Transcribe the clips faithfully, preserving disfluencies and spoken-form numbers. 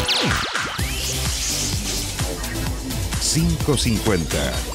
cinco cincuenta.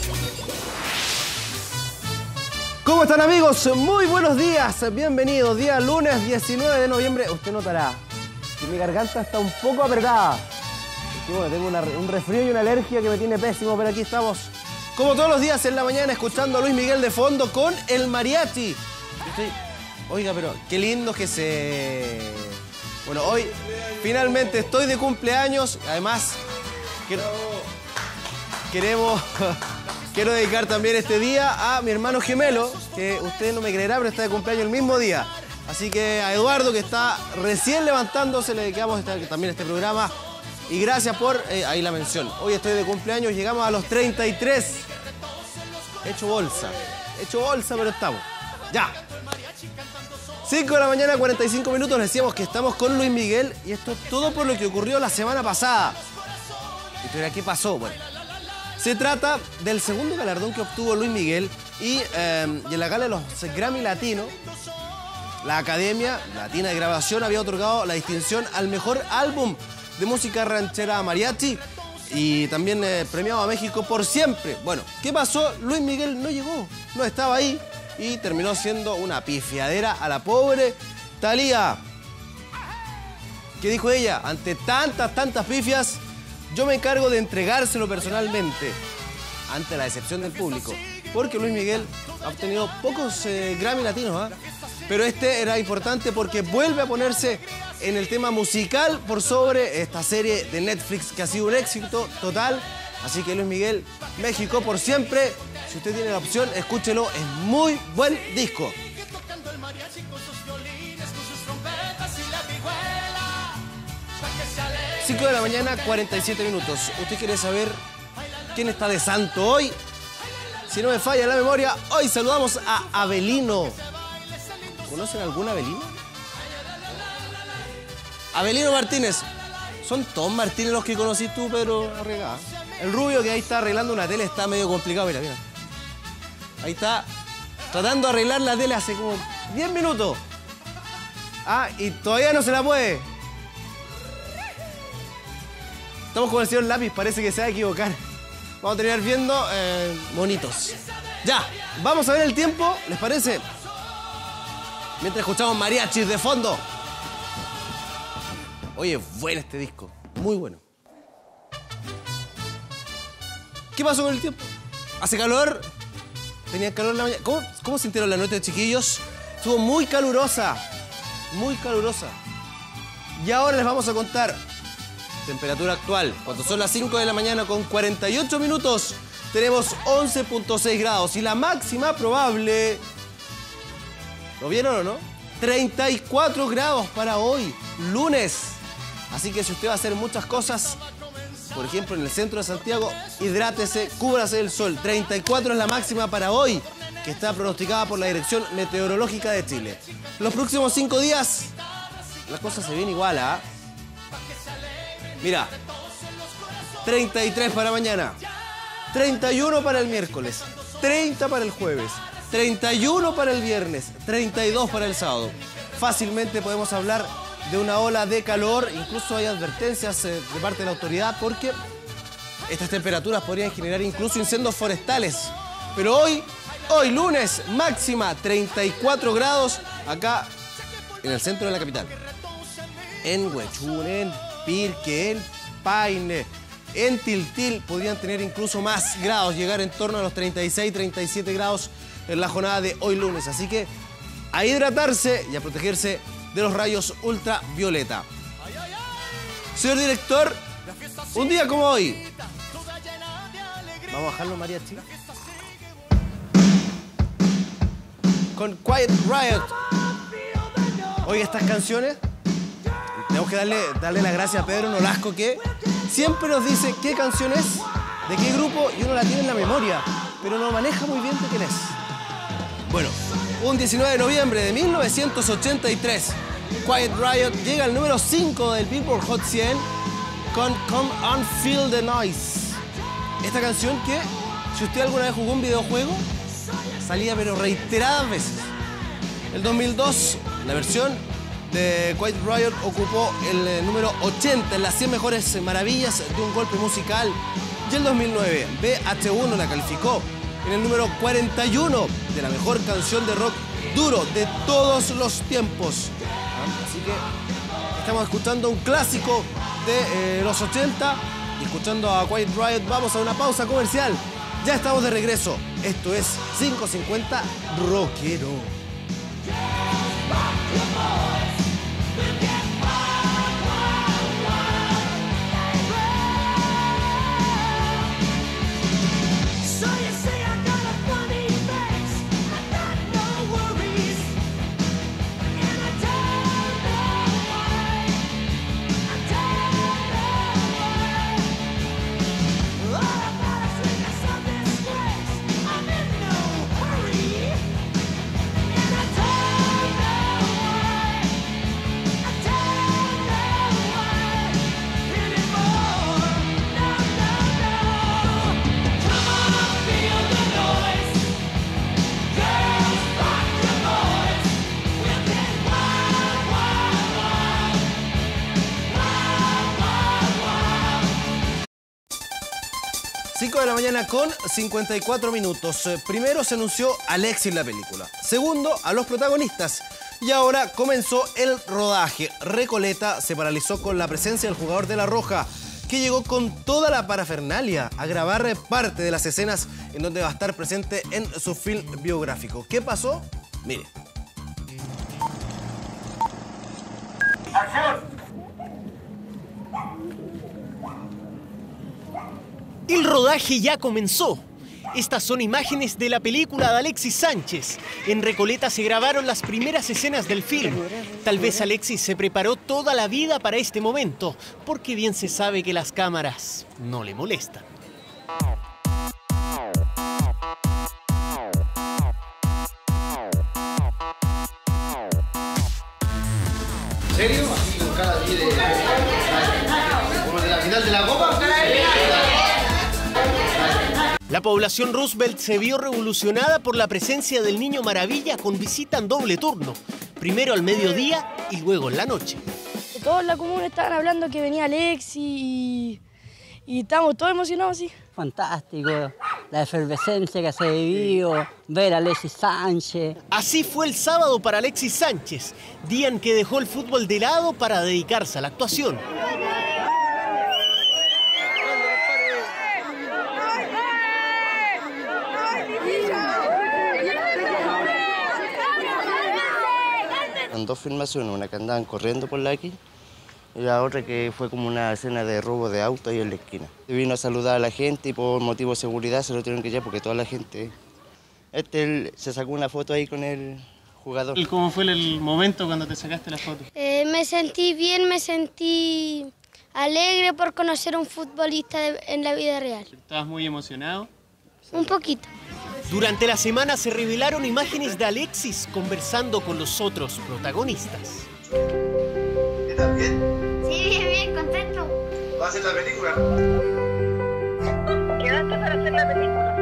¿Cómo están, amigos? Muy buenos días, bienvenidos. Día lunes diecinueve de noviembre. Usted notará que mi garganta está un poco apretada. Porque, bueno, tengo una, un resfrío y una alergia que me tiene pésimo, pero aquí estamos, como todos los días en la mañana, escuchando a Luis Miguel de fondo con el mariachi. Estoy... Oiga, pero qué lindo que se... Bueno, hoy finalmente estoy de cumpleaños. Además, quiero... queremos... Quiero dedicar también este día a mi hermano gemelo, que usted no me creerá, pero está de cumpleaños el mismo día. Así que a Eduardo, que está recién levantándose, le dedicamos este, también este programa. Y gracias por, eh, ahí la mención. Hoy estoy de cumpleaños, llegamos a los treinta y tres. Hecho bolsa. Hecho bolsa, pero estamos. Ya. cinco de la mañana, cuarenta y cinco minutos. Les decíamos que estamos con Luis Miguel. Y esto es todo por lo que ocurrió la semana pasada. Y tú dirás, ¿qué pasó? Bueno. Se trata del segundo galardón que obtuvo Luis Miguel y, eh, y en la gala de los Grammy Latinos, la Academia Latina de Grabación había otorgado la distinción al mejor álbum de música ranchera mariachi y también eh, premiado a México por siempre. Bueno, ¿qué pasó? Luis Miguel no llegó, no estaba ahí y terminó siendo una pifiadera a la pobre Thalía. ¿Qué dijo ella? Ante tantas, tantas pifias, yo me encargo de entregárselo personalmente ante la decepción del público. Porque Luis Miguel ha obtenido pocos eh, Grammy latinos, ¿eh? Pero este era importante porque vuelve a ponerse en el tema musical por sobre esta serie de Netflix que ha sido un éxito total. Así que Luis Miguel, México por siempre. Si usted tiene la opción, escúchelo, es muy buen disco. cinco de la mañana, cuarenta y siete minutos. ¿Usted quiere saber quién está de santo hoy? Si no me falla la memoria, hoy saludamos a Abelino. ¿Conocen algún Abelino? Abelino Martínez. Son todos Martínez los que conocí tú, Pedro Arregada. El rubio que ahí está arreglando una tele está medio complicado, mira, mira. Ahí está tratando de arreglar la tele hace como diez minutos. Ah, y todavía no se la puede. Estamos con el señor Lápiz, parece que se va a equivocar. Vamos a terminar viendo eh, monitos. Ya, vamos a ver el tiempo, ¿les parece? Mientras escuchamos mariachis de fondo. Oye, bueno este disco, muy bueno. ¿Qué pasó con el tiempo? ¿Hace calor? ¿Tenía calor en la mañana? ¿Cómo, cómo sintieron la noche, chiquillos? Estuvo muy calurosa, muy calurosa. Y ahora les vamos a contar temperatura actual. Cuando son las cinco de la mañana con cuarenta y ocho minutos, tenemos once punto seis grados. Y la máxima probable... ¿Lo vieron o no? treinta y cuatro grados para hoy, lunes. Así que si usted va a hacer muchas cosas, por ejemplo en el centro de Santiago, hidrátese, cúbrase del sol. treinta y cuatro es la máxima para hoy, que está pronosticada por la Dirección Meteorológica de Chile. Los próximos cinco días, las cosas se ven igual, ¿ah? ¿eh? Mira, treinta y tres para mañana, treinta y uno para el miércoles, treinta para el jueves, treinta y uno para el viernes, treinta y dos para el sábado. Fácilmente podemos hablar de una ola de calor, incluso hay advertencias eh, de parte de la autoridad porque estas temperaturas podrían generar incluso incendios forestales. Pero hoy, hoy lunes, máxima treinta y cuatro grados acá en el centro de la capital. En Huechún, en Pirque, en Paine, en Tiltil podrían tener incluso más grados, llegar en torno a los treinta y seis, treinta y siete grados en la jornada de hoy lunes. Así que a hidratarse y a protegerse de los rayos ultravioleta. Señor director, un día como hoy. Vamos a bajarlo, mariachi. Con Quiet Riot. Oye, estas canciones... Tenemos que darle, darle las gracias a Pedro Nolasco, que siempre nos dice qué canción es, de qué grupo, y uno la tiene en la memoria, pero no maneja muy bien de quién es. Bueno, un diecinueve de noviembre de mil novecientos ochenta y tres, Quiet Riot llega al número cinco del Billboard Hot cien con Come On Feel the Noise. Esta canción que, si usted alguna vez jugó un videojuego, salía pero reiteradas veces. El dos mil dos, la versión de Quiet Riot ocupó el eh, número ochenta en las cien mejores maravillas de un golpe musical. Y el dos mil nueve, B H uno la calificó en el número cuarenta y uno de la mejor canción de rock duro de todos los tiempos. Así que estamos escuchando un clásico de eh, los ochenta y escuchando a Quiet Riot. Vamos a una pausa comercial. Ya estamos de regreso. Esto es quinientos cincuenta Rockero. cinco de la mañana con cincuenta y cuatro minutos. Primero se anunció Alexis la película. Segundo, a los protagonistas. Y ahora comenzó el rodaje. Recoleta se paralizó con la presencia del jugador de La Roja, que llegó con toda la parafernalia a grabar parte de las escenas en donde va a estar presente en su film biográfico. ¿Qué pasó? Mire. ¡Acción! El rodaje ya comenzó. Estas son imágenes de la película de Alexis Sánchez. En Recoleta se grabaron las primeras escenas del film. Tal vez Alexis se preparó toda la vida para este momento, porque bien se sabe que las cámaras no le molestan. ¿En serio? ¿Así con cada día de... como de la final de la Copa? La población Roosevelt se vio revolucionada por la presencia del Niño Maravilla con visita en doble turno. Primero al mediodía y luego en la noche. Todos en la comuna estaban hablando que venía Alexis y, y estábamos todos emocionados así. Fantástico, la efervescencia que se ha vivido, ver a Alexis Sánchez. Así fue el sábado para Alexis Sánchez, día en que dejó el fútbol de lado para dedicarse a la actuación. En dos filmaciones, una que andaban corriendo por la aquí y la otra que fue como una escena de robo de auto ahí en la esquina. Vino a saludar a la gente y por motivo de seguridad se lo tuvieron que llevar porque toda la gente... Este él, se sacó una foto ahí con el jugador. ¿Y cómo fue el momento cuando te sacaste la foto? Eh, me sentí bien, me sentí alegre por conocer a un futbolista de, en la vida real. ¿Estabas muy emocionado? Un poquito. Durante la semana se revelaron imágenes de Alexis conversando con los otros protagonistas. ¿Estás bien? Sí, bien, bien, contento. ¿Vas a hacer la película? ¿Quedaste para hacer la película?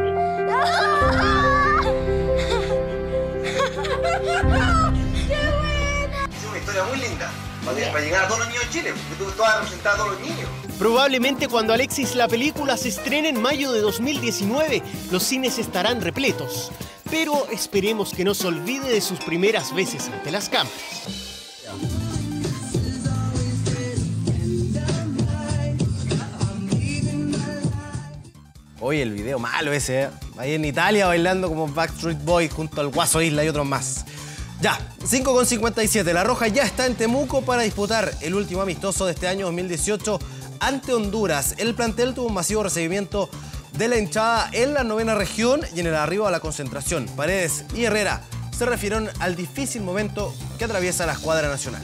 ¡Qué buena! Es una historia muy linda. Para llegar a todos los niños de Chile, porque tú vas a representar a todos los niños. Probablemente cuando Alexis la película se estrene en mayo de dos mil diecinueve, los cines estarán repletos. Pero esperemos que no se olvide de sus primeras veces ante las cámaras. Oye, el video malo ese, ¿eh? Ahí en Italia bailando como Backstreet Boys junto al Guaso Isla y otros más. Ya, cinco con cincuenta y siete. La Roja ya está en Temuco para disputar el último amistoso de este año dos mil dieciocho ante Honduras. El plantel tuvo un masivo recibimiento de la hinchada en la novena región y en el arribo a la concentración. Paredes y Herrera se refirieron al difícil momento que atraviesa la escuadra nacional.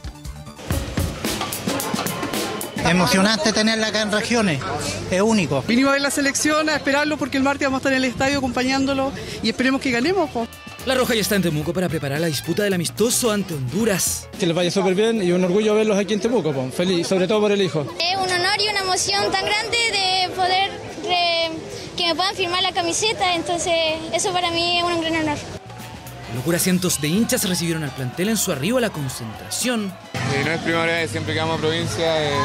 Emocionante tenerla acá en regiones, es único. Vinimos a ver la selección, a esperarlo porque el martes vamos a estar en el estadio acompañándolo y esperemos que ganemos. Po. La Roja ya está en Temuco para preparar la disputa del amistoso ante Honduras. Que les vaya súper bien y un orgullo verlos aquí en Temuco, po. Feliz, sobre todo por el hijo. Es un honor y una emoción tan grande de poder de, que me puedan firmar la camiseta, entonces eso para mí es un gran honor. Locura, cientos de hinchas recibieron al plantel en su arribo a la concentración. Eh, no es primera vez, siempre que vamos a provincia, eh,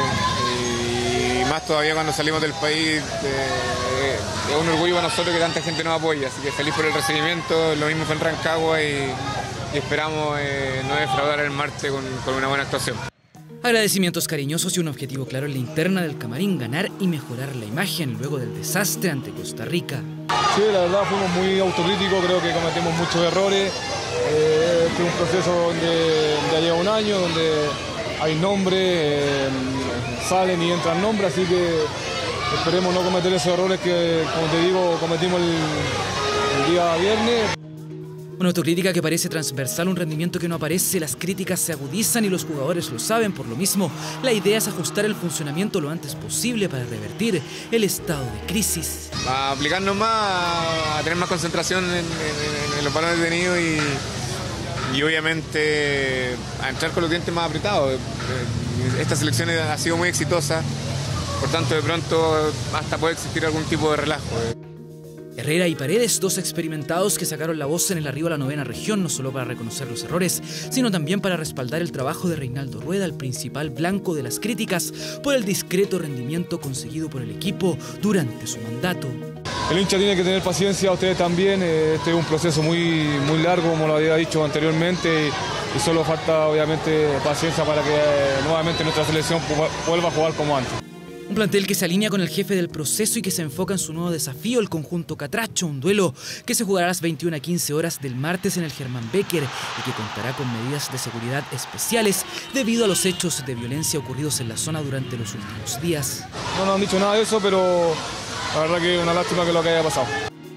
eh, y más todavía cuando salimos del país, eh, eh, es un orgullo para nosotros que tanta gente nos apoya, así que feliz por el recibimiento. Lo mismo fue en Rancagua y, y esperamos eh, no defraudar el martes con, con una buena actuación. Agradecimientos cariñosos y un objetivo claro en la interna del camarín: ganar y mejorar la imagen luego del desastre ante Costa Rica. Sí, la verdad fuimos muy autocríticos, creo que cometimos muchos errores. Eh, este es un proceso donde ya lleva un año, donde hay nombres, eh, salen y entran nombres, así que esperemos no cometer esos errores que, como te digo, cometimos el, el día viernes. Una autocrítica que parece transversal, un rendimiento que no aparece, las críticas se agudizan y los jugadores lo saben. Por lo mismo, la idea es ajustar el funcionamiento lo antes posible para revertir el estado de crisis. A aplicarnos más, a tener más concentración en, en, en los balones detenidos y, y obviamente a entrar con los dientes más apretados. Esta selección ha sido muy exitosa, por tanto de pronto hasta puede existir algún tipo de relajo. Herrera y Paredes, dos experimentados que sacaron la voz en el arribo a la novena región, no solo para reconocer los errores, sino también para respaldar el trabajo de Reinaldo Rueda, el principal blanco de las críticas por el discreto rendimiento conseguido por el equipo durante su mandato. El hincha tiene que tener paciencia, ustedes también. Este es un proceso muy, muy largo, como lo había dicho anteriormente, y solo falta obviamente paciencia para que nuevamente nuestra selección vuelva a jugar como antes. Un plantel que se alinea con el jefe del proceso y que se enfoca en su nuevo desafío, el conjunto Catracho, un duelo que se jugará a las veintiuna a quince horas del martes en el Germán Becker y que contará con medidas de seguridad especiales debido a los hechos de violencia ocurridos en la zona durante los últimos días. No nos han dicho nada de eso, pero la verdad que es una lástima que lo que haya pasado.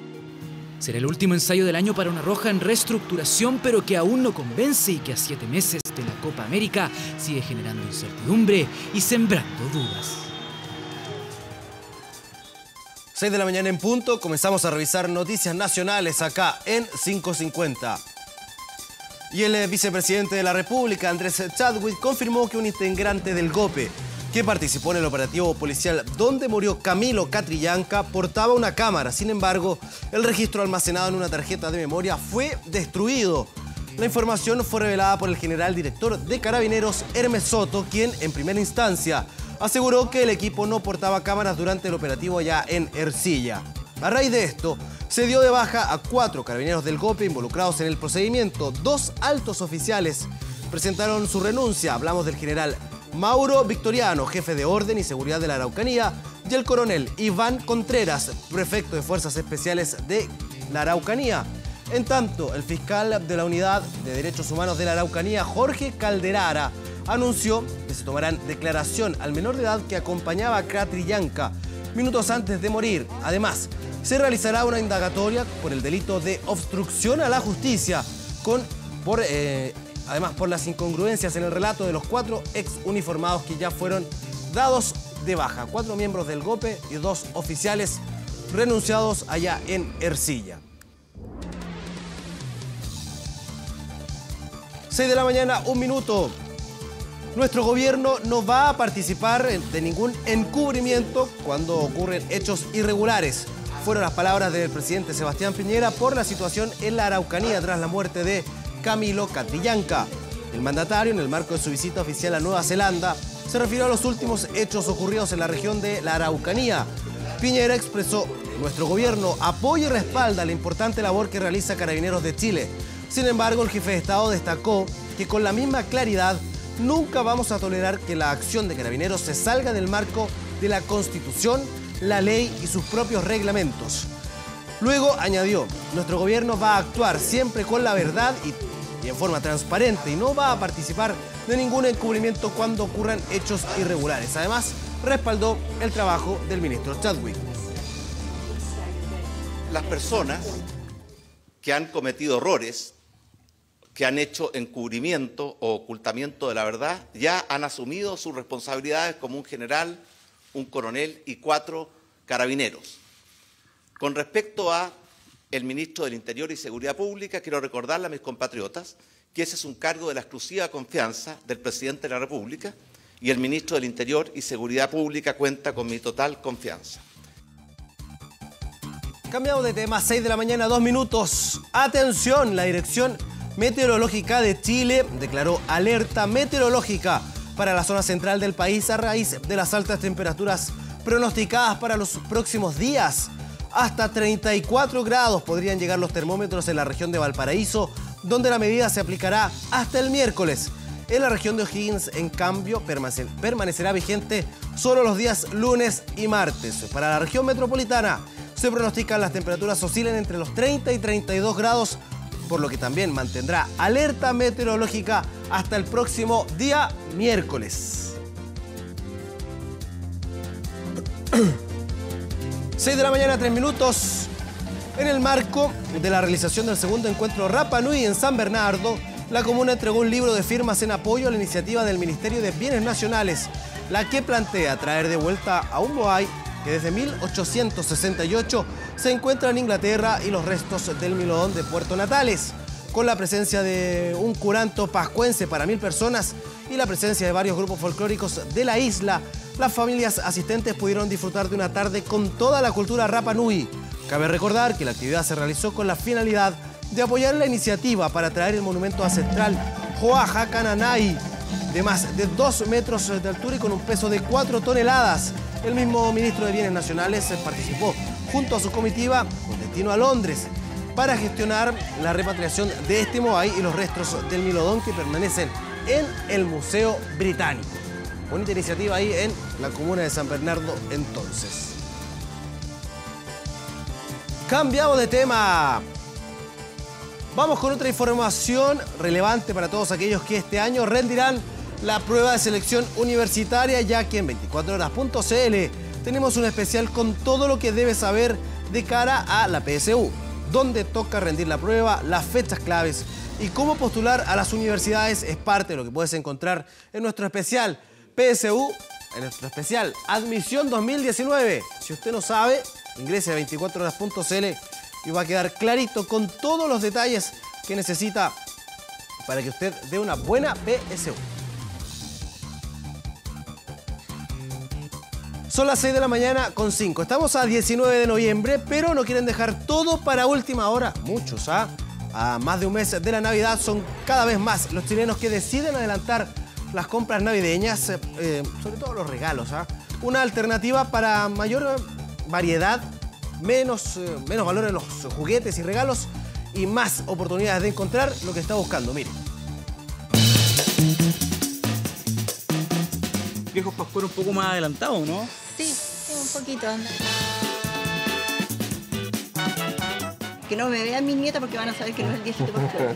Será el último ensayo del año para una Roja en reestructuración, pero que aún no convence y que a siete meses de la Copa América sigue generando incertidumbre y sembrando dudas. seis de la mañana en punto, comenzamos a revisar noticias nacionales acá en quinientos cincuenta. Y el vicepresidente de la República, Andrés Chadwick, confirmó que un integrante del GOPE que participó en el operativo policial donde murió Camilo Catrillanca portaba una cámara. Sin embargo, el registro almacenado en una tarjeta de memoria fue destruido. La información fue revelada por el general director de Carabineros, Hermes Soto, quien en primera instancia aseguró que el equipo no portaba cámaras durante el operativo allá en Ercilla. A raíz de esto, se dio de baja a cuatro carabineros del GOPE involucrados en el procedimiento. Dos altos oficiales presentaron su renuncia. Hablamos del general Mauro Victoriano, jefe de Orden y Seguridad de la Araucanía, y el coronel Iván Contreras, prefecto de Fuerzas Especiales de la Araucanía. En tanto, el fiscal de la Unidad de Derechos Humanos de la Araucanía, Jorge Calderara, anunció que se tomarán declaración al menor de edad que acompañaba a Catrillanca minutos antes de morir. Además, se realizará una indagatoria por el delito de obstrucción a la justicia, con, por, eh, además por las incongruencias en el relato de los cuatro ex uniformados que ya fueron dados de baja. Cuatro miembros del GOPE y dos oficiales renunciados allá en Ercilla. seis de la mañana, un minuto. Nuestro gobierno no va a participar de ningún encubrimiento cuando ocurren hechos irregulares. Fueron las palabras del presidente Sebastián Piñera por la situación en la Araucanía tras la muerte de Camilo Catrillanca. El mandatario, en el marco de su visita oficial a Nueva Zelanda, se refirió a los últimos hechos ocurridos en la región de la Araucanía. Piñera expresó: nuestro gobierno apoya y respalda la importante labor que realiza Carabineros de Chile. Sin embargo, el jefe de Estado destacó que con la misma claridad nunca vamos a tolerar que la acción de Carabineros se salga del marco de la Constitución, la ley y sus propios reglamentos. Luego añadió: nuestro gobierno va a actuar siempre con la verdad y, y en forma transparente y no va a participar de ningún encubrimiento cuando ocurran hechos irregulares. Además, respaldó el trabajo del ministro Chadwick. Las personas que han cometido errores, que han hecho encubrimiento o ocultamiento de la verdad, ya han asumido sus responsabilidades como un general, un coronel y cuatro carabineros. Con respecto a el ministro del Interior y Seguridad Pública, quiero recordarle a mis compatriotas que ese es un cargo de la exclusiva confianza del presidente de la República y el ministro del Interior y Seguridad Pública cuenta con mi total confianza. Cambiamos de tema, seis de la mañana, dos minutos. Atención, la Dirección Meteorológica de Chile declaró alerta meteorológica para la zona central del país a raíz de las altas temperaturas pronosticadas para los próximos días. Hasta treinta y cuatro grados podrían llegar los termómetros en la región de Valparaíso, donde la medida se aplicará hasta el miércoles. En la región de O'Higgins, en cambio, permanecerá vigente solo los días lunes y martes. Para la región metropolitana, se pronostican las temperaturas oscilen entre los treinta y treinta y dos grados, por lo que también mantendrá alerta meteorológica hasta el próximo día miércoles. seis de la mañana, tres minutos. En el marco de la realización del segundo encuentro Rapa Nui en San Bernardo, la comuna entregó un libro de firmas en apoyo a la iniciativa del Ministerio de Bienes Nacionales, la que plantea traer de vuelta a un moai que desde mil ochocientos sesenta y ocho se encuentra en Inglaterra y los restos del milodón de Puerto Natales. Con la presencia de un curanto pascuense para mil personas y la presencia de varios grupos folclóricos de la isla, las familias asistentes pudieron disfrutar de una tarde con toda la cultura Rapa Nui. Cabe recordar que la actividad se realizó con la finalidad de apoyar la iniciativa para traer el monumento ancestral Ho'ahakananai, de más de dos metros de altura y con un peso de cuatro toneladas. El mismo ministro de Bienes Nacionales participó junto a su comitiva con destino a Londres para gestionar la repatriación de este moai y los restos del milodón que permanecen en el Museo Británico. Bonita iniciativa ahí en la comuna de San Bernardo entonces. Cambiamos de tema. Vamos con otra información relevante para todos aquellos que este año rendirán la prueba de selección universitaria, ya que en veinticuatro horas punto c l tenemos un especial con todo lo que debes saber de cara a la P S U, dónde toca rendir la prueba, las fechas claves y cómo postular a las universidades es parte de lo que puedes encontrar en nuestro especial P S U, en nuestro especial Admisión dos mil diecinueve. Si usted no sabe, ingrese a veinticuatro horas punto c l y va a quedar clarito con todos los detalles que necesita para que usted dé una buena P S U. Son las seis de la mañana con cinco. Estamos a diecinueve de noviembre, pero no quieren dejar todo para última hora. Muchos, ¿ah? A más de un mes de la Navidad son cada vez más los chilenos que deciden adelantar las compras navideñas, eh, sobre todo los regalos, ¿ah? Una alternativa para mayor variedad, menos, eh, menos valor en los juguetes y regalos y más oportunidades de encontrar lo que está buscando. Miren. Viejos pascueros un poco más adelantados, ¿no? Sí, sí, un poquito. Que no me vean mis nietas porque van a saber que no es el diecisiete pascuero.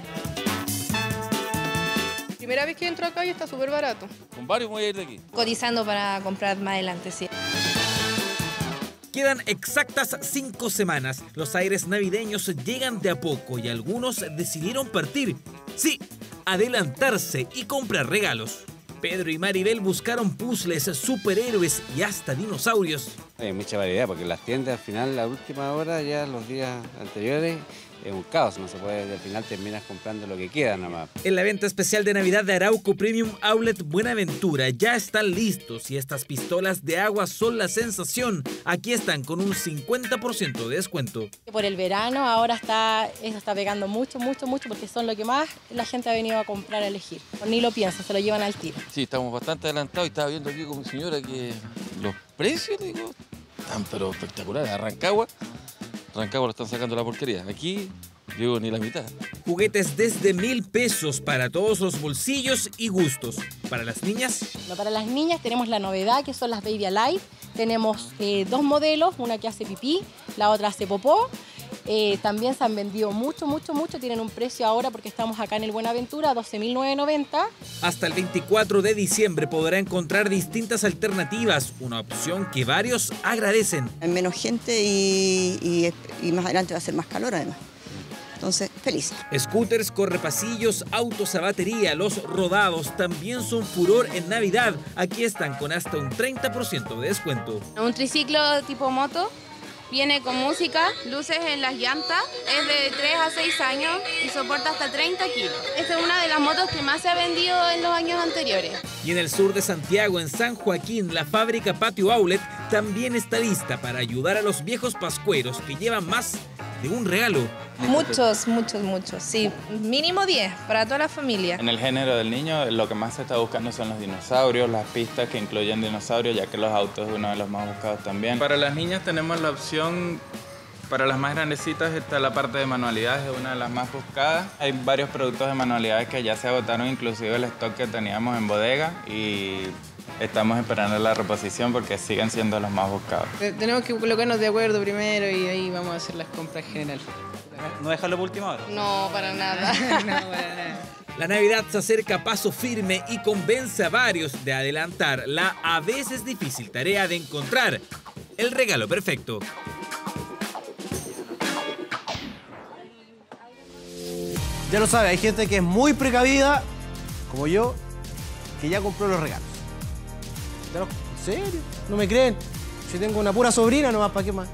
Primera vez que entro acá y está súper barato. Con varios voy a ir de aquí. Cotizando para comprar más adelante, sí. Quedan exactas cinco semanas. Los aires navideños llegan de a poco y algunos decidieron partir. Sí, adelantarse y comprar regalos. Pedro y Maribel buscaron puzzles, superhéroes y hasta dinosaurios. Hay mucha variedad porque las tiendas al final, la última hora, ya los días anteriores, es un caos. No se puede, al final terminas comprando lo que queda nada más. En la venta especial de Navidad de Arauco Premium Outlet Buenaventura ya están listos y estas pistolas de agua son la sensación. Aquí están con un cincuenta por ciento de descuento. Por el verano ahora está, eso está pegando mucho, mucho, mucho porque son lo que más la gente ha venido a comprar, a elegir. Ni lo piensa, se lo llevan al tiro. Sí, estamos bastante adelantados y estaba viendo aquí con mi señora que los precios, digo, están pero espectaculares. A Rancagua, Rancagua lo están sacando la porquería. Aquí, digo, ni la mitad. Juguetes desde mil pesos para todos los bolsillos y gustos. Para las niñas. No, para las niñas tenemos la novedad que son las Baby Alive. Tenemos eh, dos modelos, una que hace pipí, la otra hace popó. Eh, también se han vendido mucho, mucho, mucho. Tienen un precio ahora porque estamos acá en el Buenaventura, doce mil novecientos noventa. Hasta el veinticuatro de diciembre podrá encontrar distintas alternativas, una opción que varios agradecen. Hay menos gente y, y, y más adelante va a ser más calor además. Entonces, feliz. Scooters, correpasillos, autos a batería, los rodados también son furor en Navidad. Aquí están con hasta un treinta por ciento de descuento. Un triciclo tipo moto. Viene con música, luces en las llantas, es de tres a seis años y soporta hasta treinta kilos. Esta es una de las motos que más se ha vendido en los años anteriores. Y en el sur de Santiago, en San Joaquín, la fábrica Patio Outlet también está lista para ayudar a los viejos pascueros que llevan más de un regalo. Muchos, muchos, muchos. Sí, mínimo diez para toda la familia. En el género del niño, lo que más se está buscando son los dinosaurios, las pistas que incluyen dinosaurios, ya que los autos es uno de los más buscados también. Para las niñas tenemos la opción, para las más grandecitas está la parte de manualidades, es una de las más buscadas. Hay varios productos de manualidades que ya se agotaron, inclusive el stock que teníamos en bodega, y estamos esperando la reposición porque siguen siendo los más buscados. Tenemos que colocarnos de acuerdo primero y ahí vamos a hacer las compras generales. ¿No dejarlo por última hora? No, para nada. No, para nada. La Navidad se acerca a paso firme y convence a varios de adelantar la a veces difícil tarea de encontrar el regalo perfecto. Ya lo sabe, hay gente que es muy precavida, como yo, que ya compró los regalos. ¿Ya lo- ¿En serio? ¿No me creen? Si tengo una pura sobrina nomás, ¿para qué más?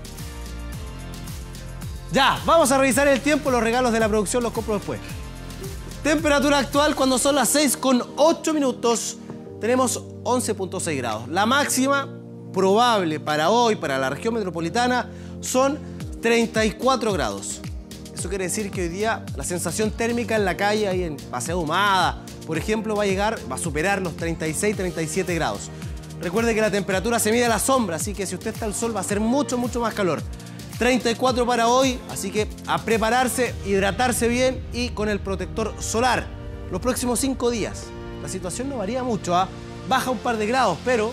Ya, vamos a revisar el tiempo, los regalos de la producción los compro después. Temperatura actual cuando son las seis con ocho minutos, tenemos once punto seis grados. La máxima probable para hoy, para la región metropolitana, son treinta y cuatro grados. Eso quiere decir que hoy día la sensación térmica en la calle, ahí en Paseo Ahumada, por ejemplo, va a llegar, va a superar los treinta y seis, treinta y siete grados. Recuerde que la temperatura se mide a la sombra, así que si usted está al sol va a ser mucho, mucho más calor. treinta y cuatro para hoy, así que a prepararse, hidratarse bien y con el protector solar. Los próximos cinco días, la situación no varía mucho, ¿ah? Baja un par de grados, pero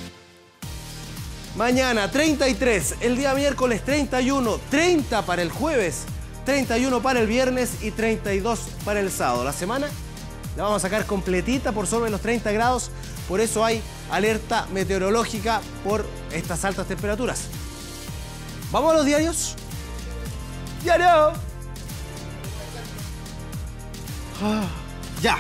mañana treinta y tres, el día miércoles treinta y uno, treinta para el jueves, treinta y uno para el viernes y treinta y dos para el sábado. La semana la vamos a sacar completita por sobre los treinta grados, por eso hay alerta meteorológica por estas altas temperaturas. ¿Vamos a los diarios? ¡Diario! Ah, ya.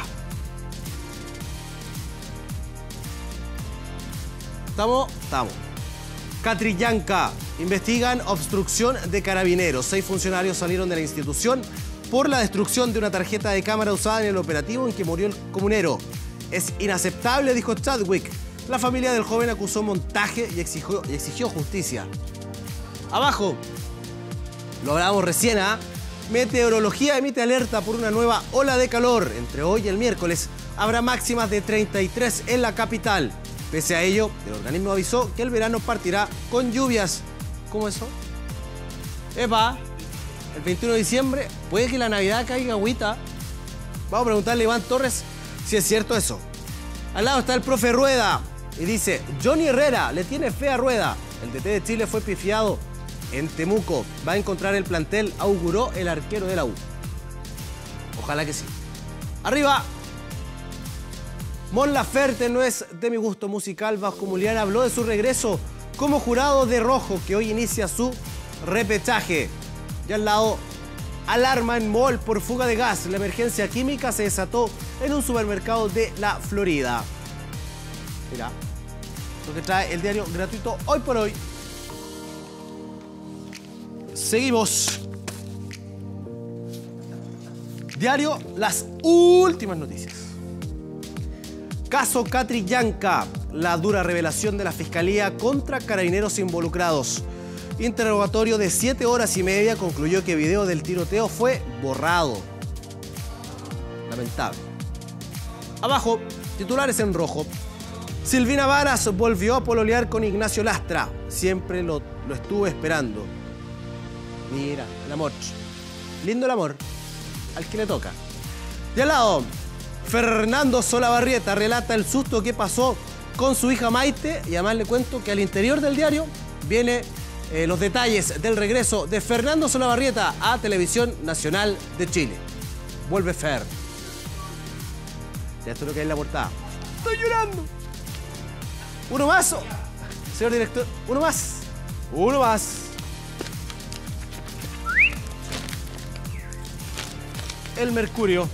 ¿Estamos? Estamos. Catrillanca. Investigan obstrucción de carabineros. Seis funcionarios salieron de la institución por la destrucción de una tarjeta de cámara usada en el operativo en que murió el comunero. Es inaceptable, dijo Chadwick. La familia del joven acusó montaje y exigió, y exigió justicia. Abajo, lo hablábamos recién, ¿ah? Meteorología emite alerta por una nueva ola de calor. Entre hoy y el miércoles habrá máximas de treinta y tres en la capital. Pese a ello, el organismo avisó que el verano partirá con lluvias. ¿Cómo eso? Epa, el veintiuno de diciembre puede que la Navidad caiga agüita. Vamos a preguntarle a Iván Torres si es cierto eso. Al lado está el profe Rueda y dice, Johnny Herrera le tiene fe a Rueda. El D T de Chile fue pifiado en Temuco. Va a encontrar el plantel, auguró el arquero de la U. Ojalá que sí. Arriba. Mon Laferte no es de mi gusto musical. Vasco Mulián habló de su regreso como jurado de Rojo, que hoy inicia su repechaje. Y al lado, alarma en mall por fuga de gas. La emergencia química se desató en un supermercado de la Florida. Mira, lo que trae el diario gratuito hoy por hoy. Seguimos. Diario, las últimas noticias. Caso Catrillanca, la dura revelación de la Fiscalía contra carabineros involucrados. Interrogatorio de siete horas y media concluyó que video del tiroteo fue borrado. Lamentable. Abajo, titulares en rojo. Silvina Varas volvió a pololear con Ignacio Lastra. Siempre lo, lo estuve esperando. Mira, el amor. Lindo el amor. Al que le toca. De al lado, Fernando Solabarrieta relata el susto que pasó con su hija Maite. Y además le cuento que al interior del diario viene eh, los detalles del regreso de Fernando Solabarrieta a Televisión Nacional de Chile. Vuelve Fer. Ya esto es lo que hay en la portada. ¡Estoy llorando! Uno más. Oh. Señor director, uno más. Uno más. El Mercurio.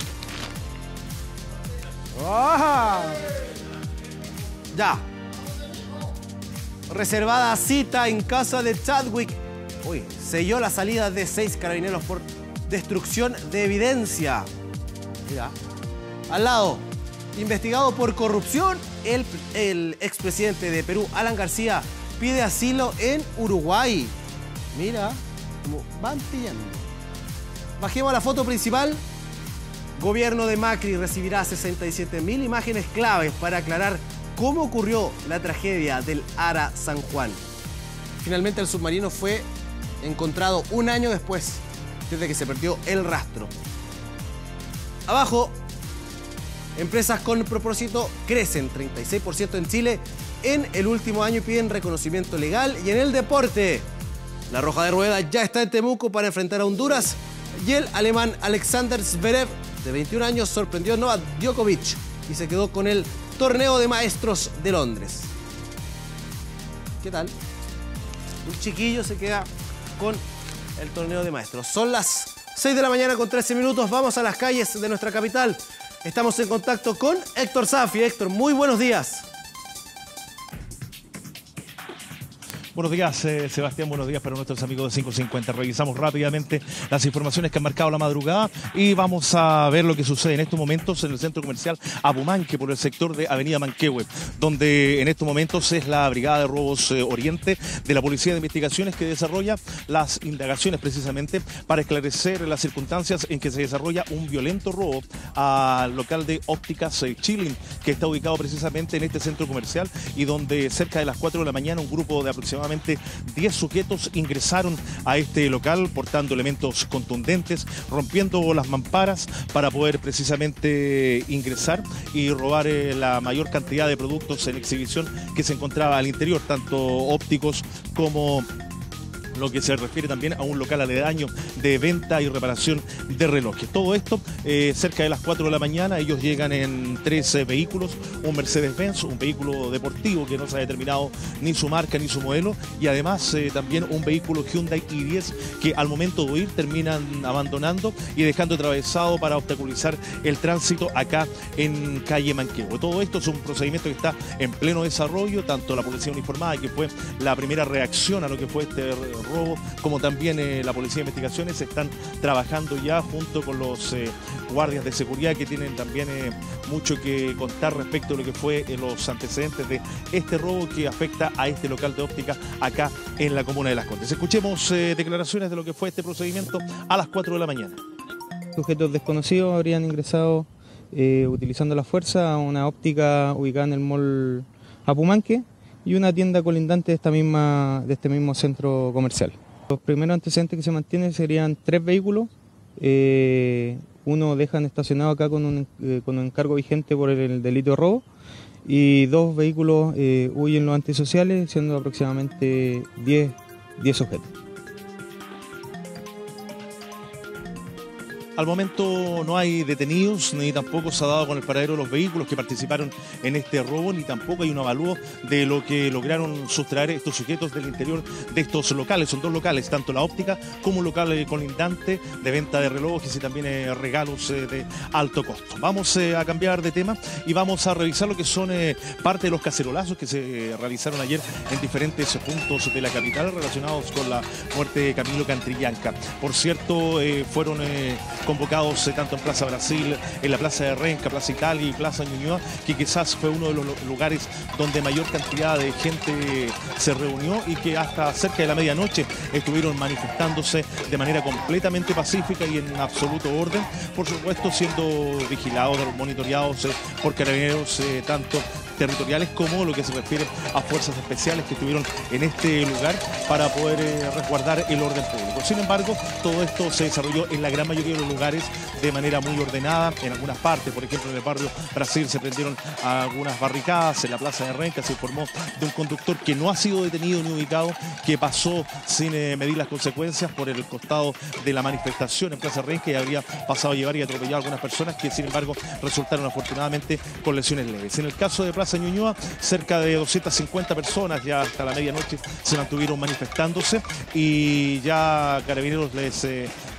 ¡Ah! Ya. Reservada cita en casa de Chadwick. Uy, selló la salida de seis carabineros por destrucción de evidencia. Mira. Al lado, investigado por corrupción, el, el expresidente de Perú, Alan García, pide asilo en Uruguay. Mira, como van pillando. Bajemos a la foto principal. Gobierno de Macri recibirá sesenta y siete mil imágenes claves para aclarar cómo ocurrió la tragedia del Ara San Juan. Finalmente el submarino fue encontrado un año después, desde que se perdió el rastro. Abajo, empresas con propósito crecen treinta y seis por ciento en Chile en el último año y piden reconocimiento legal. Y en el deporte, la Roja de Rueda ya está en Temuco para enfrentar a Honduras y el alemán Alexander Zverev, de veintiún años, sorprendió a Novak Djokovic y se quedó con el Torneo de Maestros de Londres. ¿Qué tal? Un chiquillo se queda con el Torneo de Maestros. Son las seis de la mañana con trece minutos. Vamos a las calles de nuestra capital. Estamos en contacto con Héctor Safi. Héctor, muy buenos días. Buenos días, eh, Sebastián, buenos días para nuestros amigos de quinientos cincuenta. Revisamos rápidamente las informaciones que han marcado la madrugada y vamos a ver lo que sucede en estos momentos en el centro comercial Apumanque, por el sector de Avenida Manquehue, donde en estos momentos es la Brigada de Robos eh, Oriente de la Policía de Investigaciones que desarrolla las indagaciones precisamente para esclarecer las circunstancias en que se desarrolla un violento robo al local de Ópticas eh, Chilling, que está ubicado precisamente en este centro comercial y donde cerca de las cuatro de la mañana un grupo de aproximadamente diez sujetos ingresaron a este local portando elementos contundentes, rompiendo las mamparas para poder precisamente ingresar y robar eh, la mayor cantidad de productos en exhibición que se encontraba al interior, tanto ópticos como lo que se refiere también a un local aledaño de venta y reparación de relojes. Todo esto eh, cerca de las cuatro de la mañana. Ellos llegan en tres eh, vehículos, un Mercedes-Benz, un vehículo deportivo que no se ha determinado ni su marca ni su modelo, y además eh, también un vehículo Hyundai i diez que al momento de huir terminan abandonando y dejando atravesado para obstaculizar el tránsito acá en calle Manquehue. Todo esto es un procedimiento que está en pleno desarrollo, tanto la policía uniformada, que fue la primera reacción a lo que fue este robo, como también eh, la Policía de Investigaciones están trabajando ya junto con los eh, guardias de seguridad que tienen también eh, mucho que contar respecto a lo que fue eh, los antecedentes de este robo que afecta a este local de óptica acá en la comuna de Las Condes. Escuchemos eh, declaraciones de lo que fue este procedimiento a las cuatro de la mañana. Sujetos desconocidos habrían ingresado eh, utilizando la fuerza a una óptica ubicada en el mall Apumanque y una tienda colindante de, esta misma, de este mismo centro comercial. Los primeros antecedentes que se mantienen serían tres vehículos. Eh, uno dejan estacionado acá con un, eh, con un encargo vigente por el, el delito de robo, y dos vehículos eh, huyen los antisociales, siendo aproximadamente diez sujetos. Al momento no hay detenidos, ni tampoco se ha dado con el paradero de los vehículos que participaron en este robo, ni tampoco hay un avalúo de lo que lograron sustraer estos sujetos del interior de estos locales. Son dos locales, tanto la óptica como un local eh, colindante de venta de relojes y también eh, regalos eh, de alto costo. Vamos eh, a cambiar de tema y vamos a revisar lo que son eh, parte de los cacerolazos que se eh, realizaron ayer en diferentes puntos de la capital relacionados con la muerte de Camilo Cantrillanca. Por cierto, eh, fueron Eh, convocados eh, tanto en Plaza Brasil, en la Plaza de Renca, Plaza Italia y Plaza Ñuñoa, que quizás fue uno de los lugares donde mayor cantidad de gente se reunió y que hasta cerca de la medianoche estuvieron manifestándose de manera completamente pacífica y en absoluto orden, por supuesto siendo vigilados, monitoreados eh, por carabineros eh, tanto territoriales como lo que se refiere a fuerzas especiales que estuvieron en este lugar para poder eh, resguardar el orden público. Sin embargo, todo esto se desarrolló en la gran mayoría de los lugares de manera muy ordenada. En algunas partes, por ejemplo en el barrio Brasil, se prendieron algunas barricadas. En la Plaza de Renca se informó de un conductor que no ha sido detenido ni ubicado, que pasó sin eh, medir las consecuencias por el costado de la manifestación en Plaza Renca y habría pasado a llevar y atropellado a algunas personas que sin embargo resultaron afortunadamente con lesiones leves. En el caso de Plaza Ñuñoa, cerca de doscientas cincuenta personas ya hasta la medianoche se mantuvieron manifestándose y ya Carabineros les eh,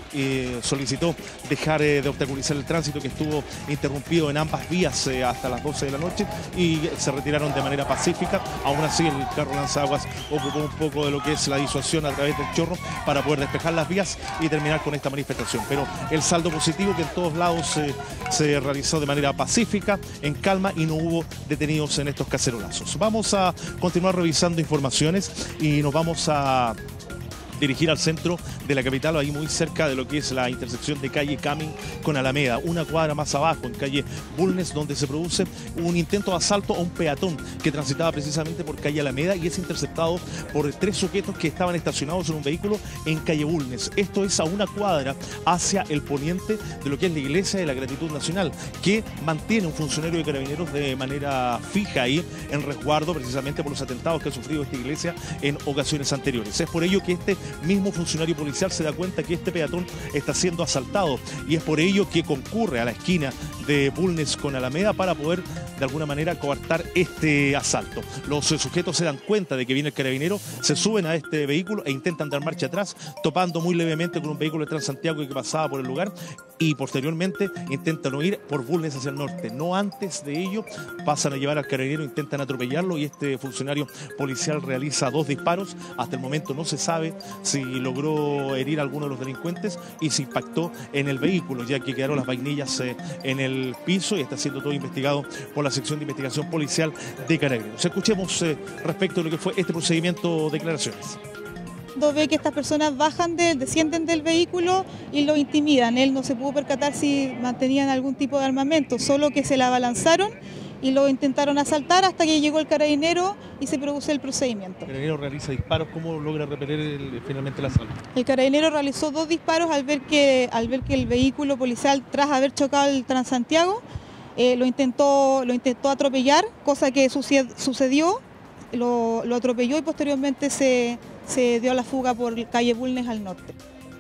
eh, solicitó dejar eh, de obstaculizar el tránsito que estuvo interrumpido en ambas vías eh, hasta las doce de la noche y se retiraron de manera pacífica. Aún así el carro lanzaguas ocupó un poco de lo que es la disuasión a través del chorro para poder despejar las vías y terminar con esta manifestación. Pero el saldo positivo que en todos lados eh, se realizó de manera pacífica, en calma, y no hubo detenidos en estos cacerolazos. Vamos a continuar revisando informaciones y nos vamos a dirigir al centro de la capital, ahí muy cerca de lo que es la intersección de calle Camin con Alameda, una cuadra más abajo, en calle Bulnes, donde se produce un intento de asalto a un peatón que transitaba precisamente por calle Alameda y es interceptado por tres sujetos que estaban estacionados en un vehículo en calle Bulnes. Esto es a una cuadra hacia el poniente de lo que es la Iglesia de la Gratitud Nacional, que mantiene un funcionario de Carabineros de manera fija ahí en resguardo precisamente por los atentados que ha sufrido esta iglesia en ocasiones anteriores. Es por ello que este mismo funcionario policial se da cuenta que este peatón está siendo asaltado y es por ello que concurre a la esquina de Bulnes con Alameda para poder de alguna manera coartar este asalto. Los eh, sujetos se dan cuenta de que viene el carabinero, se suben a este vehículo e intentan dar marcha atrás, topando muy levemente con un vehículo de Transantiago que pasaba por el lugar y posteriormente intentan huir por Bulnes hacia el norte. No antes de ello pasan a llevar al carabinero, intentan atropellarlo y este funcionario policial realiza dos disparos. Hasta el momento no se sabe si logró herir a alguno de los delincuentes y se impactó en el vehículo, ya que quedaron las vainillas eh, en el piso y está siendo todo investigado por la sección de investigación policial de Carabineros. Escuchemos eh, respecto a lo que fue este procedimiento, declaraciones. Ve que estas personas bajan, de, descienden del vehículo y lo intimidan. Él no se pudo percatar si mantenían algún tipo de armamento, solo que se la abalanzaron y lo intentaron asaltar hasta que llegó el carabinero y se produce el procedimiento. El carabinero realiza disparos, ¿cómo logra repeler el, finalmente el asalto? El carabinero realizó dos disparos al ver que, al ver que el vehículo policial, tras haber chocado el Transantiago, eh, lo, intentó, lo intentó atropellar, cosa que sucedió, lo, lo atropelló y posteriormente se, se dio a la fuga por calle Bulnes al norte.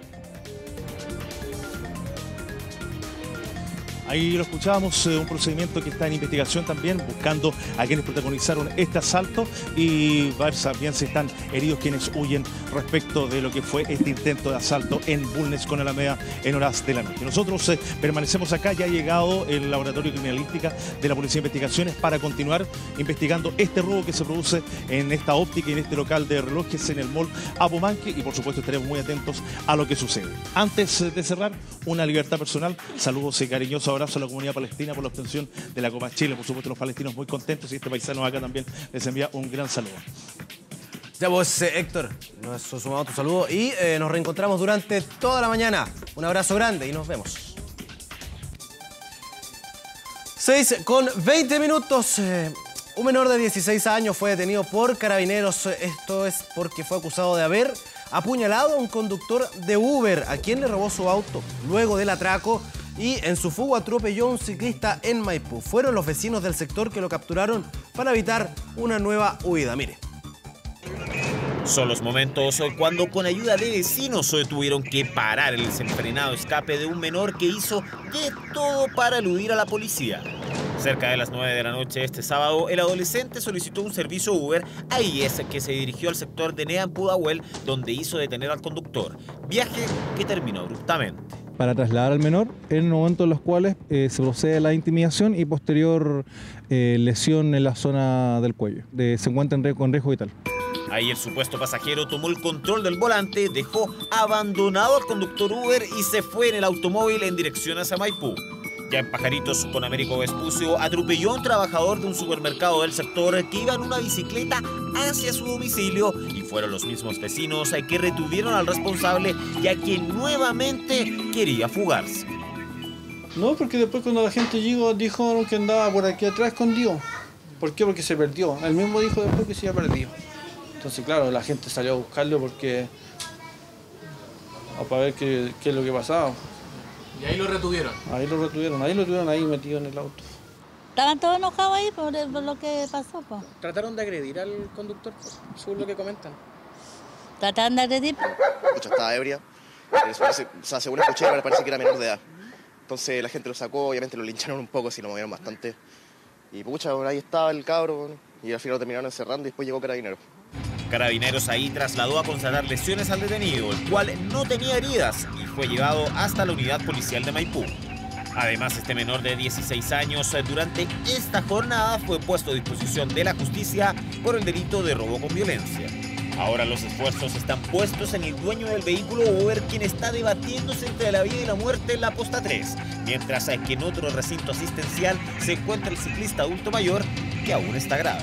Ahí lo escuchábamos, eh, un procedimiento que está en investigación también, buscando a quienes protagonizaron este asalto y ver también si están heridos quienes huyen respecto de lo que fue este intento de asalto en Bulnes con Alameda en horas de la noche. Nosotros eh, permanecemos acá, ya ha llegado el Laboratorio Criminalística de la Policía de Investigaciones para continuar investigando este robo que se produce en esta óptica y en este local de relojes en el mall Apumanque y por supuesto estaremos muy atentos a lo que sucede. Antes de cerrar, una libertad personal, saludos y cariñosos abrazo a la comunidad palestina por la obtención de la Copa Chile. Por supuesto, los palestinos muy contentos y este paisano acá también les envía un gran saludo. Ya pues, eh, Héctor, nos sumamos tu saludo y eh, nos reencontramos durante toda la mañana. Un abrazo grande y nos vemos. seis con veinte minutos. Eh, un menor de dieciséis años fue detenido por Carabineros. Esto es porque fue acusado de haber apuñalado a un conductor de Uber, a quien le robó su auto luego del atraco y en su fuga atropelló a un ciclista en Maipú. Fueron los vecinos del sector que lo capturaron para evitar una nueva huida. Mire. Son los momentos cuando con ayuda de vecinos tuvieron que parar el desenfrenado escape de un menor que hizo de todo para eludir a la policía. Cerca de las nueve de la noche este sábado, el adolescente solicitó un servicio Uber a I E S que se dirigió al sector de Nea en Pudahuel, donde hizo detener al conductor. Viaje que terminó abruptamente. Para trasladar al menor en momentos en los cuales eh, se procede a la intimidación y posterior eh, lesión en la zona del cuello. De, se encuentra en riesgo, en riesgo vital. Ahí el supuesto pasajero tomó el control del volante, dejó abandonado al conductor Uber y se fue en el automóvil en dirección hacia Maipú. Ya en Pajaritos, con Américo Vespucio, atropelló a un trabajador de un supermercado del sector que iba en una bicicleta hacia su domicilio y fueron los mismos vecinos que retuvieron al responsable, ya que nuevamente quería fugarse. No, porque después cuando la gente llegó dijo que andaba por aquí atrás escondido. ¿Por qué? Porque se perdió. Él mismo dijo después que se había perdido. Entonces, claro, la gente salió a buscarlo porque... para ver qué, qué es lo que pasaba. ¿Y ahí lo retuvieron? Ahí lo retuvieron, ahí lo tuvieron ahí metido en el auto. Estaban todos enojados ahí por, por lo que pasó, pues. ¿Trataron de agredir al conductor, según lo que comentan? ¿Trataron de agredir? Pucha, estaba ebria. Parece, o sea, según escuché, me parece que era menor de edad. Entonces la gente lo sacó, obviamente lo lincharon un poco, sí lo movieron bastante. Y pucha, ahí estaba el cabro, y al final lo terminaron encerrando y después llegó Carabineros. Carabineros ahí trasladó a constatar lesiones al detenido, el cual no tenía heridas y fue llevado hasta la unidad policial de Maipú. Además, este menor de dieciséis años durante esta jornada fue puesto a disposición de la justicia por el delito de robo con violencia. Ahora los esfuerzos están puestos en el dueño del vehículo Uber, quien está debatiéndose entre la vida y la muerte en la posta tres, mientras que en otro recinto asistencial se encuentra el ciclista adulto mayor, que aún está grave.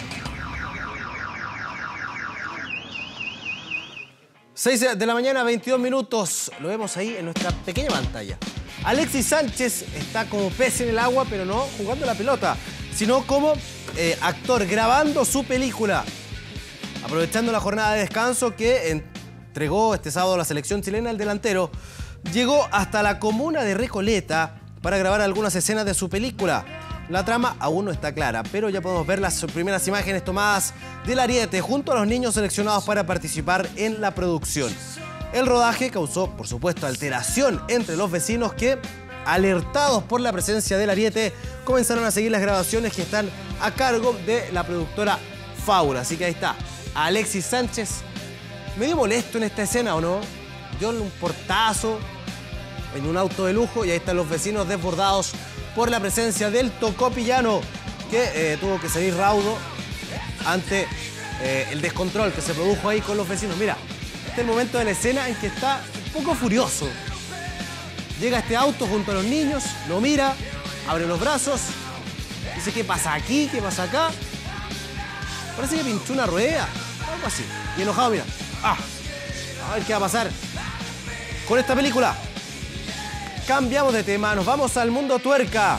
seis de la mañana, veintidós minutos. Lo vemos ahí en nuestra pequeña pantalla. Alexis Sánchez está como pez en el agua, pero no jugando la pelota, sino como eh, actor grabando su película. Aprovechando la jornada de descanso que entregó este sábado la selección chilena, el delantero llegó hasta la comuna de Recoleta para grabar algunas escenas de su película. La trama aún no está clara, pero ya podemos ver las primeras imágenes tomadas del Ariete junto a los niños seleccionados para participar en la producción. El rodaje causó, por supuesto, alteración entre los vecinos que, alertados por la presencia del Ariete, comenzaron a seguir las grabaciones que están a cargo de la productora Faura. Así que ahí está, Alexis Sánchez, medio molesto en esta escena, ¿o no? Dio un portazo en un auto de lujo y ahí están los vecinos desbordados por la presencia del tocopillano que eh, tuvo que salir raudo ante eh, el descontrol que se produjo ahí con los vecinos. Mira, este es el momento de la escena en que está un poco furioso. Llega este auto junto a los niños, lo mira, abre los brazos, dice ¿qué pasa aquí? ¿Qué pasa acá? Parece que pinchó una rueda, algo así. Y enojado, mira. Ah, a ver qué va a pasar con esta película. Cambiamos de tema, nos vamos al mundo tuerca.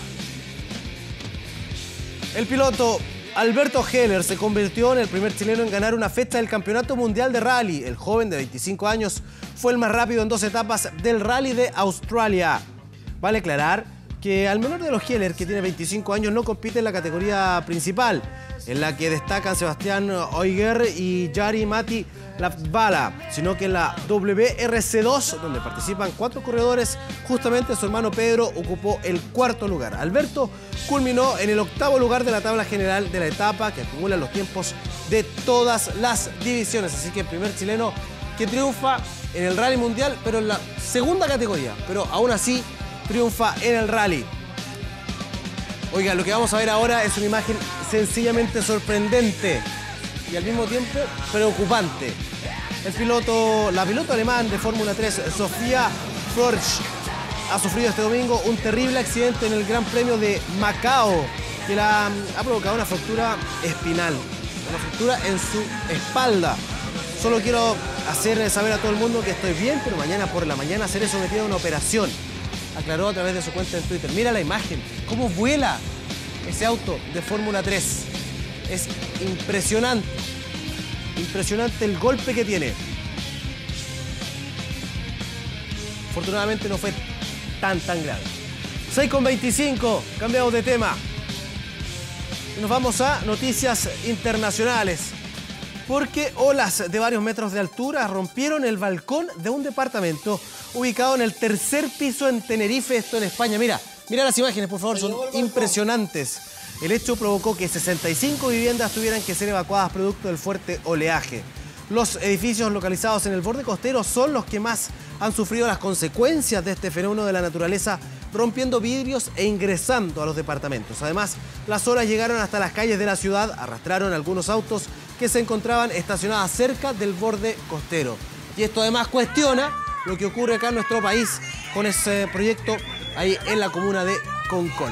El piloto Alberto Heller se convirtió en el primer chileno en ganar una fecha del Campeonato Mundial de Rally. El joven de veinticinco años fue el más rápido en dos etapas del Rally de Australia. Vale aclarar que al menor de los Heller, que tiene veinticinco años, no compite en la categoría principal, en la que destacan Sebastián Ogier y Jari Matti Latvala, sino que en la W R C dos, donde participan cuatro corredores, justamente su hermano Pedro ocupó el cuarto lugar. Alberto culminó en el octavo lugar de la tabla general de la etapa, que acumula los tiempos de todas las divisiones. Así que el primer chileno que triunfa en el Rally Mundial, pero en la segunda categoría, pero aún así triunfa en el Rally. Oiga, lo que vamos a ver ahora es una imagen sencillamente sorprendente y al mismo tiempo preocupante. El piloto, la piloto alemán de Fórmula tres, Sofía Flörsch, ha sufrido este domingo un terrible accidente en el Gran Premio de Macao, que la ha provocado una fractura espinal, una fractura en su espalda. Solo quiero hacer saber a todo el mundo que estoy bien, pero mañana por la mañana seré sometido a una operación, aclaró a través de su cuenta en Twitter. Mira la imagen, cómo vuela ese auto de Fórmula tres. Es impresionante, impresionante el golpe que tiene. Afortunadamente no fue tan, tan grave. seis con veinticinco, cambiamos de tema. Y nos vamos a noticias internacionales. Porque olas de varios metros de altura rompieron el balcón de un departamento ubicado en el tercer piso en Tenerife, esto en España. Mira, mira las imágenes, por favor, son impresionantes. El hecho provocó que sesenta y cinco viviendas tuvieran que ser evacuadas producto del fuerte oleaje. Los edificios localizados en el borde costero son los que más han sufrido las consecuencias de este fenómeno de la naturaleza, rompiendo vidrios e ingresando a los departamentos. Además, las olas llegaron hasta las calles de la ciudad, arrastraron algunos autos que se encontraban estacionados cerca del borde costero. Y esto además cuestiona lo que ocurre acá en nuestro país con ese proyecto ahí en la comuna de Concón.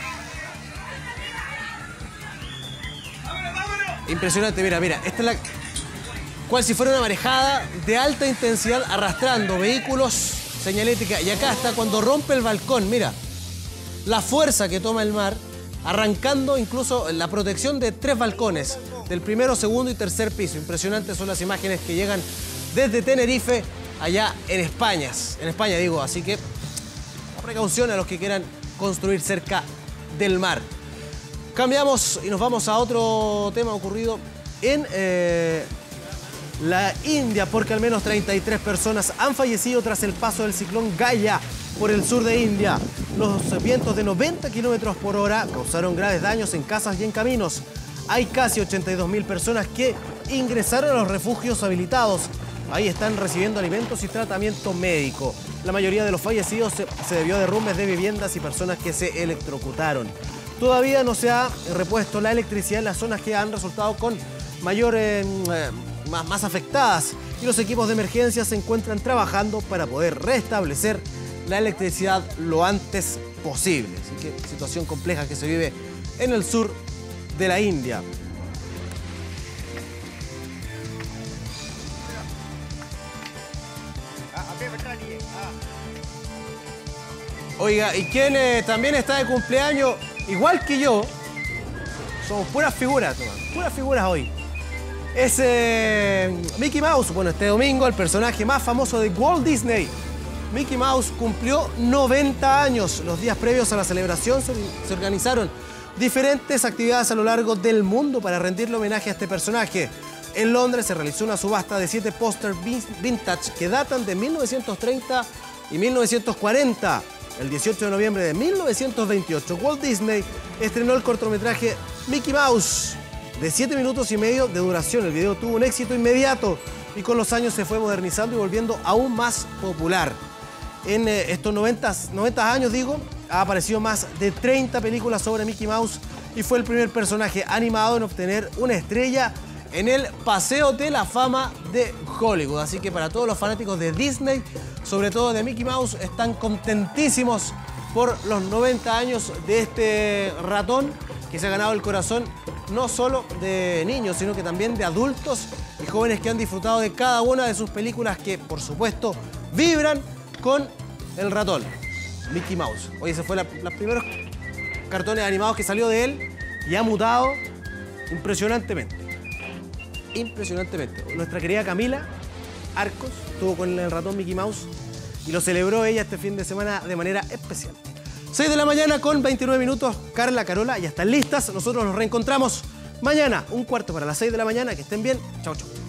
Impresionante, mira, mira, esta es la... cual si fuera una marejada de alta intensidad arrastrando vehículos, señalética. Y acá está cuando rompe el balcón, mira, la fuerza que toma el mar, arrancando incluso la protección de tres balcones, del primero, segundo y tercer piso. Impresionantes son las imágenes que llegan desde Tenerife, allá en España, en España digo, así que la precaución a los que quieran construir cerca del mar. Cambiamos y nos vamos a otro tema ocurrido en eh, la India, porque al menos treinta y tres personas han fallecido tras el paso del ciclón Gaia por el sur de India. Los vientos de noventa kilómetros por hora causaron graves daños en casas y en caminos. Hay casi ochenta y dos mil personas que ingresaron a los refugios habilitados. Ahí están recibiendo alimentos y tratamiento médico. La mayoría de los fallecidos se, se debió a derrumbes de viviendas y personas que se electrocutaron. Todavía no se ha repuesto la electricidad en las zonas que han resultado con mayor, eh, más, más afectadas. Y los equipos de emergencia se encuentran trabajando para poder restablecer la electricidad lo antes posible. Así que situación compleja que se vive en el sur de la India. Oiga, y quien eh, también está de cumpleaños, igual que yo, somos puras figuras, Tomás, puras figuras hoy. Es eh, Mickey Mouse. Bueno, este domingo el personaje más famoso de Walt Disney, Mickey Mouse, cumplió noventa años. Los días previos a la celebración se, se organizaron diferentes actividades a lo largo del mundo para rendirle homenaje a este personaje. En Londres se realizó una subasta de siete pósters vintage que datan de mil novecientos treinta y mil novecientos cuarenta. El dieciocho de noviembre de mil novecientos veintiocho, Walt Disney estrenó el cortometraje Mickey Mouse, de siete minutos y medio de duración. El video tuvo un éxito inmediato y con los años se fue modernizando y volviendo aún más popular. En eh, estos noventa, noventa años, digo, ha aparecido más de treinta películas sobre Mickey Mouse y fue el primer personaje animado en obtener una estrella en el Paseo de la Fama de Hollywood. Así que para todos los fanáticos de Disney, sobre todo de Mickey Mouse, están contentísimos por los noventa años de este ratón que se ha ganado el corazón no solo de niños, sino que también de adultos y jóvenes que han disfrutado de cada una de sus películas que, por supuesto, vibran con el ratón, Mickey Mouse. Hoy ese fue la, los primeros cartones animados que salió de él y ha mutado impresionantemente. Impresionantemente. Nuestra querida Camila Arcos estuvo con el ratón Mickey Mouse y lo celebró ella este fin de semana de manera especial. seis de la mañana con veintinueve minutos. Carla, Carola, ya están listas. Nosotros nos reencontramos mañana, un cuarto para las seis de la mañana. Que estén bien. Chau, chau.